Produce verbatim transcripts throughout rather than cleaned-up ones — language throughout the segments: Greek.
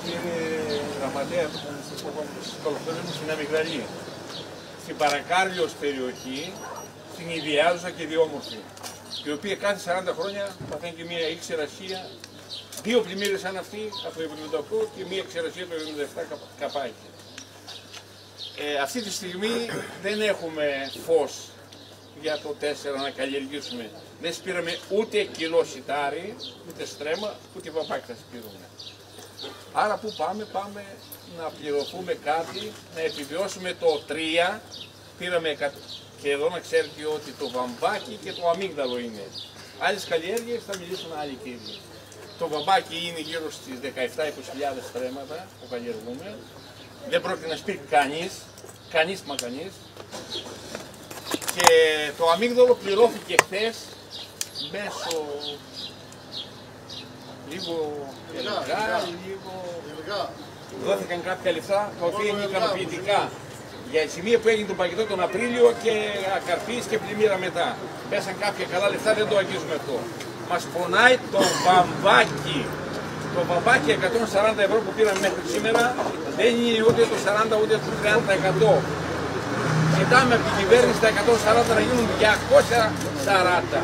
Κύριε Γραμματέα, σας καλωσορίζουμε στην Αμυγδαλή. Στην Παρακάρλιος περιοχή, στην ιδιάζουσα και διόμορφη, η οποία κάθε σαράντα χρόνια παθαίνει και μία ξερασία, δύο πλημμύρες σαν αυτή από το εβδομήντα οκτώ και μία ξερασία το εβδομήντα επτά καπάκι. Ε, αυτή τη στιγμή δεν έχουμε φως για το τέσσερα να καλλιεργήσουμε. Δεν σπήραμε ούτε κιλό σιτάρι, ούτε στρέμμα, ούτε παπάκι θα σπήρουμε. Άρα που πάμε, πάμε να πληρωθούμε κάτι, να επιβιώσουμε το τρία, πήραμε και εδώ να ξέρετε ότι το βαμβάκι και το αμύγδαλο είναι. Άλλες καλλιέργειες θα μιλήσουν άλλοι κύριοι. Το βαμβάκι είναι γύρω στις δεκαεπτά με είκοσι χιλιάδες στρέμματα που καλλιεργούμε. Δεν πρόκειται να σπείρει κανείς, κανείς μα κανείς. Και το αμύγδαλο πληρώθηκε χθες μέσω λίγο ελεγά, λίγο... Δόθηκαν κάποια λεφτά τα οποία είναι ικανοποιητικά για τη σημεία που έγινε το παγετό τον Απρίλιο και ακαρπής και πλημμύρα μετά. Πέσαν κάποια καλά λεφτά, δεν το αγγίζουμε αυτό. Μας πονάει το βαμβάκι. Το βαμβάκι εκατόν σαράντα ευρώ που πήραμε μέχρι σήμερα δεν είναι ούτε το σαράντα ούτε το τριάντα τοις εκατό. Ζητάμε από την κυβέρνηση τα εκατόν σαράντα να γίνουν διακόσια σαράντα.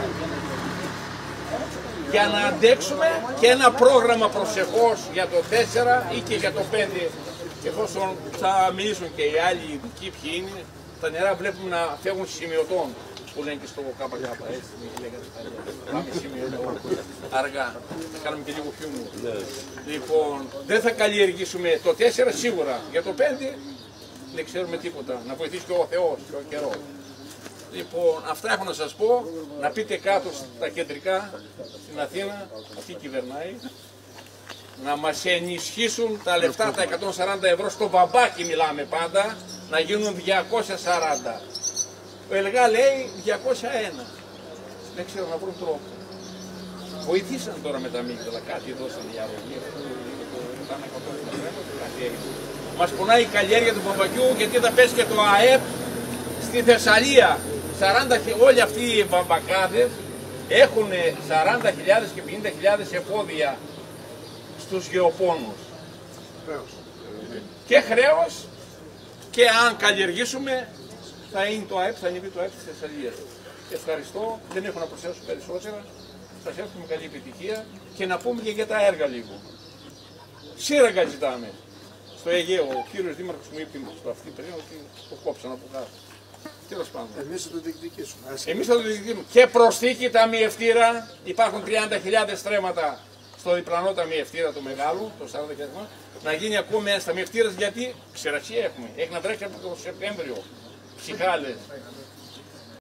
Για να αντέξουμε και ένα πρόγραμμα προσεχώς για το τέσσερα ή και για το πέντε, εφόσον θα μιλήσουν και οι άλλοι ειδικοί ποιοι είναι, τα νερά βλέπουμε να φεύγουν σημειωτών, που λένε και στο ΚΚ, έτσι λέγατε πάμε σημειωτών, αργά, θα κάνουμε και λίγο χιούμορ. Λοιπόν, δεν θα καλλιεργήσουμε το τέσσερα σίγουρα, για το πέντε δεν ξέρουμε τίποτα, να βοηθήσει και ο Θεός και ο καιρός. Λοιπόν, αυτά έχω να σας πω, να πείτε κάτω στα κεντρικά, στην Αθήνα, αυτή κυβερνάει, να μας ενισχύσουν τα λεφτά, τα εκατόν σαράντα ευρώ, στο βαμπάκι μιλάμε πάντα, να γίνουν διακόσια σαράντα. Ο ΕΛΓΑ λέει διακόσια ένα. Δεν ξέρω να βρουν τρόπο. Βοηθήσαν τώρα με τα αμύγδαλα, κάτι δώσαν για αρρωγή, κάτι έγινε. Μας πονάει η καλλιέργεια του βαμβακιού γιατί θα πέσει και το ΑΕΠ στη Θεσσαλία. σαράντα, όλοι αυτοί οι βαμβακάδες έχουν σαράντα χιλιάδες και πενήντα χιλιάδες εφόδια στους γεωπόνους. Χρέος. Και χρέος, και αν καλλιεργήσουμε θα είναι το ΑΕΠ, θα ανεβεί το ΑΕΠ της Θεσσαλίας. Ευχαριστώ, δεν έχω να προσθέσω περισσότερα. Σας εύχομαι καλή επιτυχία και να πούμε και για τα έργα λίγο. Σύραγγα ζητάμε. Στο Αιγαίο, ο κύριος Δήμαρχος μου είπε στο αυτή πριν ότι το κόψαν από κάτω. Τέλος πάντων. Εμείς θα το διεκδικήσουμε. Εμείς θα το διεκδικήσουμε. Και προσθήκη ταμιευτήρα, υπάρχουν τριάντα χιλιάδες στρέμματα στο διπλανό ταμιευτήρα του μεγάλου, το σαράντα χιλιάδες, να γίνει ακόμη ένας ταμιευτήρας γιατί ξερασία έχουμε. Έχει να τρέξει από το Σεπτέμβριο. Ψυχάλες.